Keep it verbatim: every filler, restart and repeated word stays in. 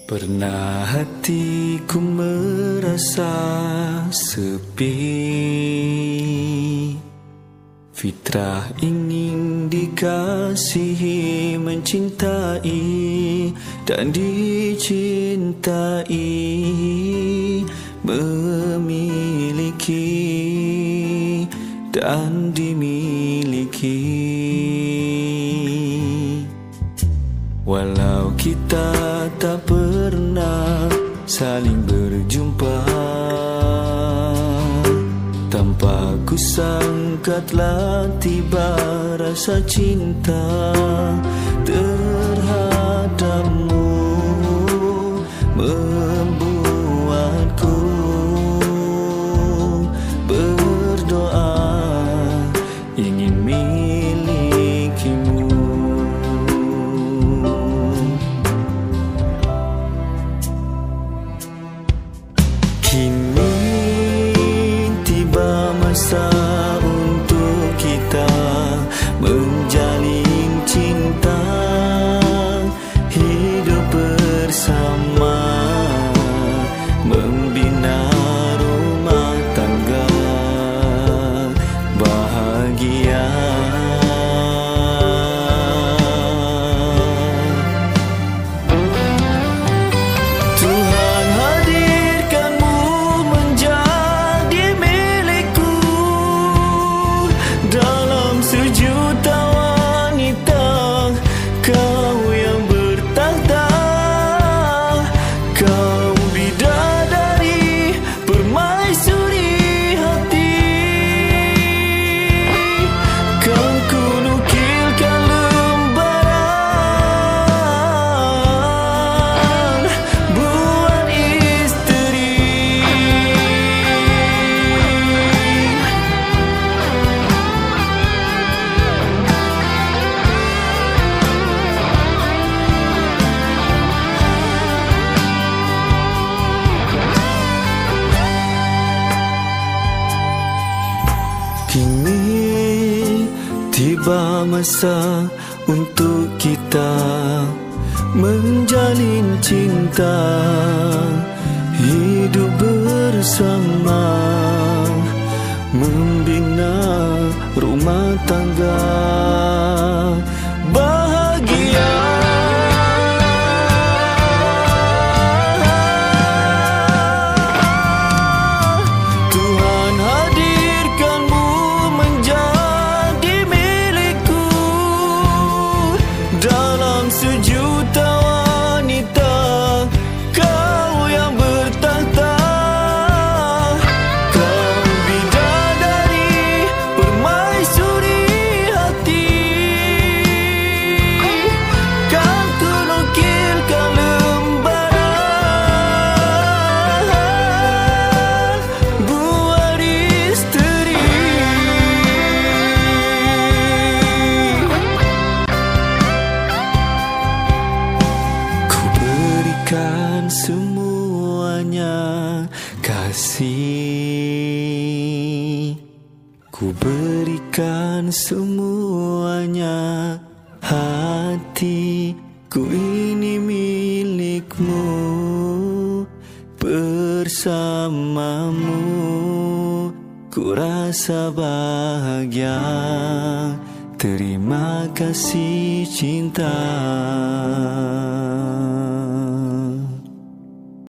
Pernah hatiku merasa sepi, fitrah ingin dikasihi, mencintai dan dicintai, memiliki dan dimiliki. Walau kita tak pernah saling berjumpa, tanpa kusangka telah tiba rasa cinta terhadapmu, membuatku berdoa ingin milikimu. Kini tiba masa untuk kita menjalin cinta, hidup bersama, membina rumah tangga bahagia. Kini tiba masa untuk kita menjalin cinta, hidup bersama, membina rumah tangga bahagia. Sejuta wanita, kau yang bertahta, kau bidadari, permaisuri hati. Kan ku nukilkan lembaran buat isteri. Berikan semuanya kasih, ku berikan semuanya hati, ku ini milikmu, bersamamu ku rasa bahagia. Terima kasih cinta.